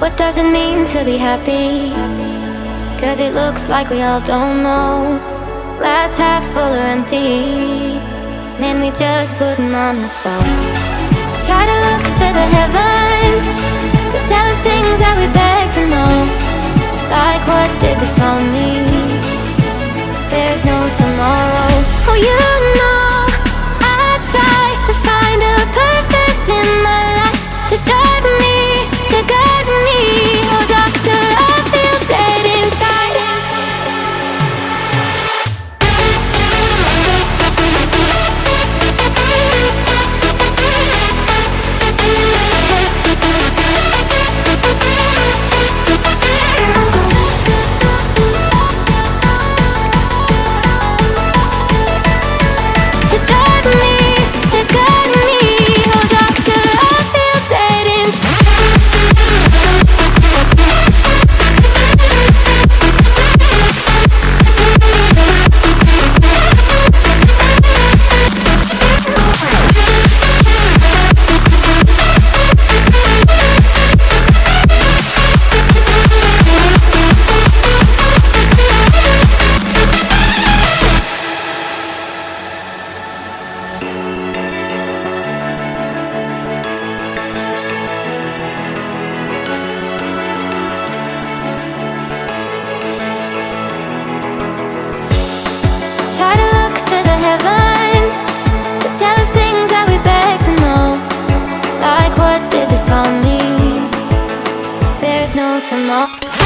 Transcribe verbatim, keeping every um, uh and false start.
What does it mean to be happy? Cause it looks like we all don't know. Glass half full or empty. Man, we just putting on a show. Try to look to the heavens to tell us things that we beg to know. Like what did this all mean? There's no tomorrow. Oh, you know I try to find a purpose in my life to drive me, to guide me. Oh doctor, I feel dead inside. To drive me, to guide me. Oh doctor, I feel dead inside. Try to look to the heavens to tell us things that we beg to know. Like what did this all mean? There's no tomorrow.